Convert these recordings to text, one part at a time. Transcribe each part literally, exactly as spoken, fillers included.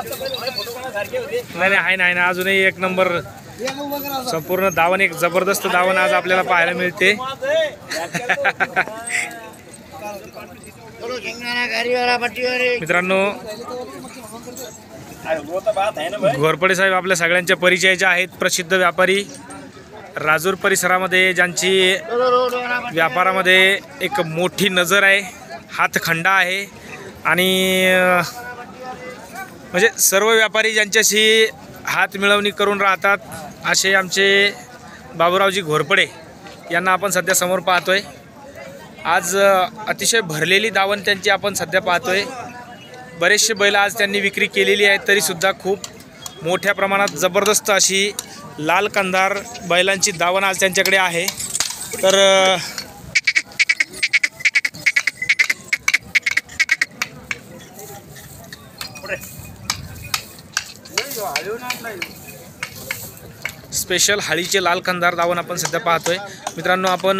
नाही आहे नाही ना अजूनही एक नंबर संपूर्ण धावण, एक जबरदस्त धावण आज आपल्याला पाहायला मिळते। मित्रांनो घोरपडे साहेब आपल्या सगळ्यांच्या परिचयाचे आहेत, प्रसिद्ध व्यापारी राजूर परिसरामध्ये, ज्यांची व्यापारामध्ये एक मोठी नजर आहे, हातखंडा आहे आणि म्हणजे सर्व व्यापारी ज्यांच्याशी हात मिळवणी करून राहतात असे आमचे बाबूरावजी घोरपडे यांना आपण सध्या समोर पाहतोय। आज अतिशय भरलेली दावण त्यांची आपण सध्या पाहतोय। बरेचसे बैल आज त्यांनी विक्री केलेली आहे, तरीसुद्धा खूप मोठ्या प्रमाणात जबरदस्त अशी लाल कंधार बैलांची दावण आज त्यांच्याकडे आहे। तर स्पेशल हाळीचे लाल कंधार दावण आपण सध्या पाहतोय। मित्रांनो आपण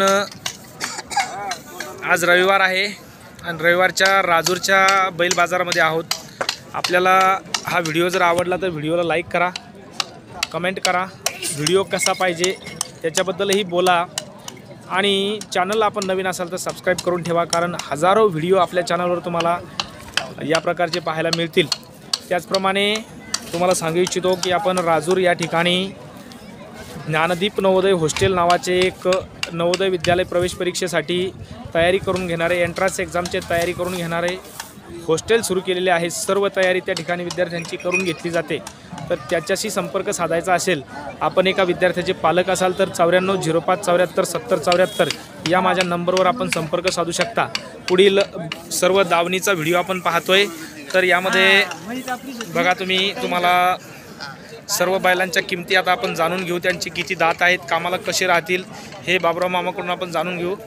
आज रविवार आहे आणि रविवारच्या राजूरच्या बैल बाजारामध्ये आहोत। आपल्याला हा व्हिडिओ जर आवडला तर व्हिडिओला लाईक करा, कमेंट करा, व्हिडिओ कसा पाहिजे त्याच्याबद्दलही बोला आणि चॅनलला आपण नवीन असाल तर सबस्क्राईब करून ठेवा, कारण हजारो व्हिडिओ आपल्या चॅनलवर तुम्हाला या प्रकारचे पाहायला मिळतील। त्याचप्रमाणे तुम्हाला सांगू इच्छितो की आपण राजूर या ठिकाणी ज्ञानदीप नवोदय हॉस्टेल नावाचे एक नवोदय विद्यालय प्रवेश परीक्षेसाठी तयारी करून घेणारे, एंट्रन्स एक्झामची तयारी करून घेणारे हॉस्टेल सुरू केलेले आहे। सर्व तयारी त्या ठिकाणी विद्यार्थ्यांची करून घेतली जाते। तर त्याच्याशी संपर्क साधायचा असेल, आपण एका विद्यार्थ्याचे पालक असाल तर चौऱ्याण्णव झिरो पाच चौऱ्याहत्तर सत्तर चौऱ्याहत्तर या माझ्या नंबरवर आपण संपर्क साधू शकता। पुढील सर्व दावणीचा व्हिडिओ आपण पाहतोय। तर यामध्ये बघा तुम्ही, तुम्हाला सर्व बैलांच्या किमती आता आपण जाणून घेऊ, त्यांची किती दात आहेत, कामाला कसे राहतील हे बाबूराव मामाकडून आपण जाणून घेऊ।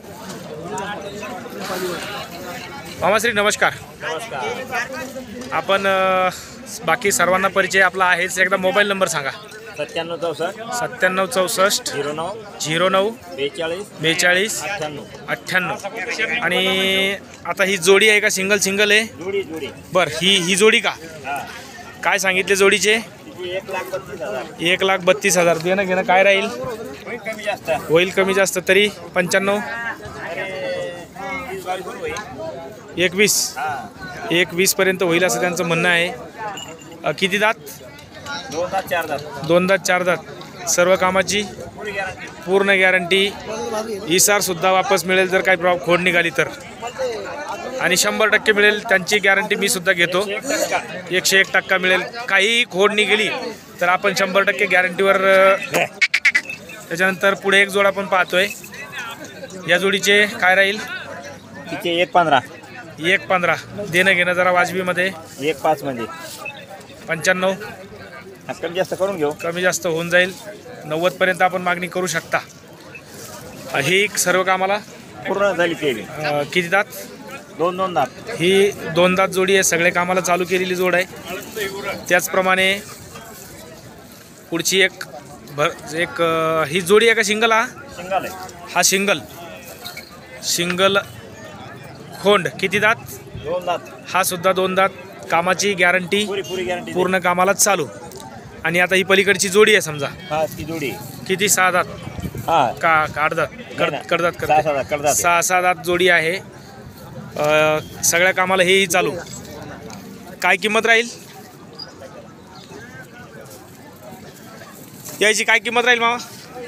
मामाश्री नमस्कार। आपण बाकी सर्वांना परिचय आपला आहेच, एकदा मोबाईल नंबर सांगा। सत्त्याण्णव चौसष्ट सत्त्याण्णव चौसष्ट झिरो नऊ झिरो नऊ बेचाळीस बेचाळीस अठ्ठ्याण्णव अठ्ठ्याण्णव। आणि आता ही जोडी आहे का सिंगल सिंगल आहे? जोडी जोडी बरं, ही ही जोडी का? काय सांगितले जोडीचे? एक लाख बत्तीस हजार एक लाख बत्तीस हजार देणं घेणं काय राहील? कमी जास्त होईल कमी जास्त तरी पंच्याण्णव एकवीस एक वीस पर्यंत होईल असं त्यांचं म्हणणं आहे। किती दात? दोन दात चार दात दोन दात चार दात सर्व कामाची पूर्ण गॅरंटी, इसार सुद्धा वापस मिळेल जर काही प्रॉब्लेम खोड निघाली तर, आणि शंभर टक्के मिळेल त्यांची गॅरंटी मी सुद्धा घेतो। एकशे एक टक्का मिळेल, काही खोड निघाली तर आपण शंभर टक्के गॅरंटीवर। त्याच्यानंतर पुढे एक जोड आपण पाहतोय, या जोडीचे काय राहील? तिचे एक पंधरा एक पंधरा देणं घेणं जरा वाजवीमध्ये एक पाच मध्ये पंच्याण्णव कमी जास्त करून घेऊ, कमी जास्त होऊन जाईल, नव्वद पर्यंत आपण मागणी करू शकता। ही सर्व कामाला पूर्ण झाली केली। किती दात? दोन दोन दात ही दोन दात जोडी आहे, सगळे कामाला चालू केलेली जोड आहे। त्याचप्रमाणे पुढची एक भर एक ही जोडी आहे का सिंगल? हा सिंगल आहे, हा सिंगल सिंगल खोंड। किती दात? दोन दात हा सुद्धा दोन दात, कामाची गॅरंटी, पुरी पुरी गॅरंटी पूर्ण कामालाच चालू। आणि आता ही पलीकडची जोडी आहे समजा, हा ती जोडी किती? सहा दात हा का कडदात? कड कडदात सहा सहा दात कडदात सहा सहा दात जोडी आहे। सगळ्या कामाला हेही चालू। काय किंमत राहील याची? काय किंमत राहील मामा?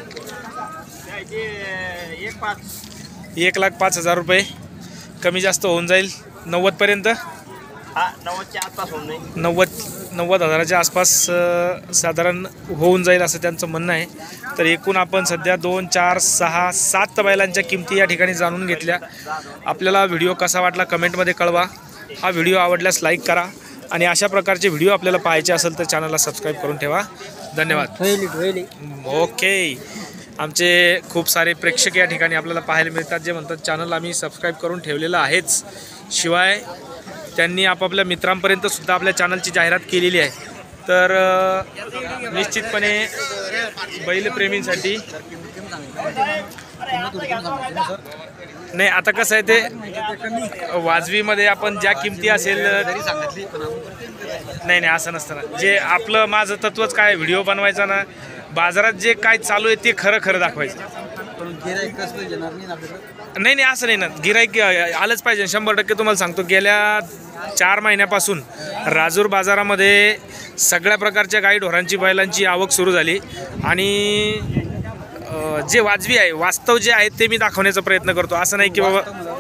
एक पाच एक लाख पाच हजार रुपये, कमी जास्त होऊन जाईल नव्वद पर्यंत। हा नव्वदच्या आसपास होऊन जाईल, नव्वद नव्वद हजाराच्या आसपास साधारण होऊन जाईल असं त्यांचं म्हणणं आहे। तर एकूण आपण सध्या दोन चार सहा सात बैलांच्या किमती या ठिकाणी जाणून घेतल्या। आपल्याला व्हिडिओ कसा वाटला कमेंटमध्ये कळवा। हा व्हिडिओ आवडल्यास लाईक करा आणि अशा प्रकारचे व्हिडिओ आपल्याला पाहायचे असेल तर चॅनलला सबस्क्राईब करून ठेवा। धन्यवाद। ओके, आमचे खूप सारे प्रेक्षक या ठिकाणी आपल्याला पाहायला मिळतात जे म्हणतात चॅनल आम्ही सबस्क्राईब करून ठेवलेलं आहेच, शिवाय त्यांनी आपापल्या मित्रांपर्यंत सुद्धा आपल्या चॅनलची जाहिरात केलेली आहे। तर निश्चितपणे बैलप्रेमींसाठी नाही, आता कसं आहे ते वाजवीमध्ये आपण ज्या किमती असेल नाही नाही असं नसतं ना. जे आपलं माझं तत्वच काय व्हिडिओ बनवायचा ना, बाजारात जे काय चालू आहे ते खरं खरं दाखवायचं. नाही नाही असं नाही ना, गिराईक आलंच पाहिजे शंभर टक्के. तुम्हाला सांगतो गेल्या चार महिन्यापासून राजूर बाजारामध्ये सगळ्या प्रकारच्या गाई ढोरांची बैलांची आवक सुरू झाली आणि जे वाजवी आहे वास्तव जे आहे ते मी दाखवण्याचा प्रयत्न करतो. असं नाही की बाबा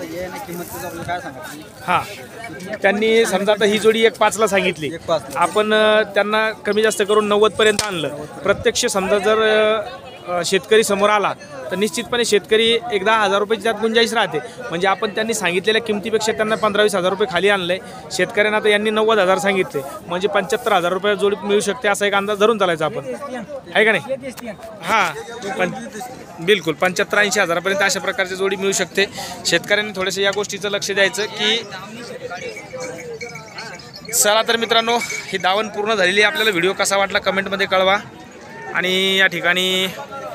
हां त्यांनी समजा आता ही जोडी एक पाचला सांगितली, आपण त्यांना कमी जास्त करून नव्वदपर्यंत आणलं. प्रत्यक्ष समजा जर शेतकरी समोर आला तर निश्चितपणे शेतकरी एक दहा हजार रुपयाची त्यात गुंजाईश राहते. म्हणजे आपण त्यांनी सांगितलेल्या किमतीपेक्षा त्यांना पंधरा वीस हजार रुपये खाली आणले. शेतकऱ्यांना तर यांनी नव्वद हजार सांगितले म्हणजे पंच्याहत्तर हजार रुपये जोडी मिळू शकते असा एक अंदाज धरून चालायचा आपण, आहे का नाही? हां पण बिलकुल पंच्याहत्तर ऐंशी हजारापर्यंत अशा प्रकारची जोडी मिळू शकते. शेतकऱ्यांनी थोडंसं या गोष्टीचं लक्ष द्यायचं की चला तर मित्रांनो ही दावण पूर्ण झालेली आहे. आपल्याला व्हिडिओ कसा वाटला कमेंटमध्ये कळवा. आणि या ठिकाणी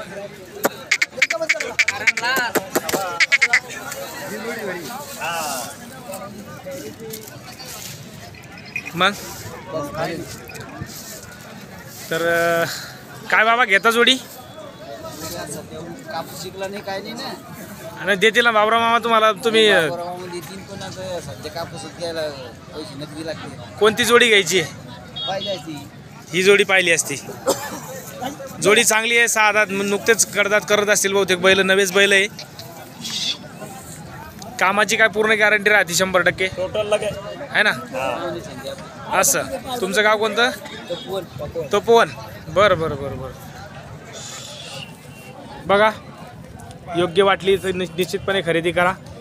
मग तर काय बाबा घेता जोडी कापूस शिकला नाही काय नाही ना, आणि देतील ना बाबरा मामा तुम्हाला. तुम्ही देतील पण आता सध्या कापूस घ्यायला पैसे नगदी लागते. कोणती जोडी घ्यायची पाहिजे असती ही जोडी पाहिली असती. जोडी चांगली आहे. सहा दात नुकतेच कडदात करत असतील बहुतेक बैल, नवेच बैल आहे. कामाची काय पूर्ण गॅरंटी राहते शंभर टक्के टोटल लगे आहे ना. असं तुमचं गाव कोणतं? तपोवन. बरं बरं बरं बरं बघा योग्य वाटली तर निश्चितपणे खरेदी करा.